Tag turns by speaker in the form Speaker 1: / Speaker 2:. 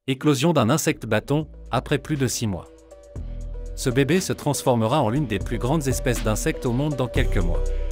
Speaker 1: Éclosion d'un insecte bâton, après plus de 6 mois. Ce bébé se transformera en l'une des plus grandes espèces d'insectes au monde dans quelques mois.